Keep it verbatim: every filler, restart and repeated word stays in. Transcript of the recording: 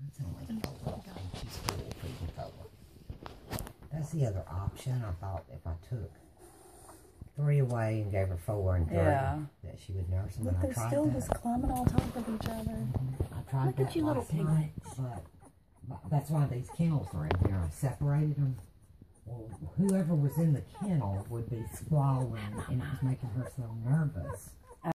It's only four. She's four, feeding four. That's the other option. I thought if I took three away and gave her four and three, yeah. that she would nurse them. Look, and they're I tried still that. just climbing on top of each other. Mm-hmm. I tried Look that at you little last night, piglets. but, but that's why these kennels are in here. I separated them. Well, whoever was in the kennel would be squalling, and it was making her so nervous.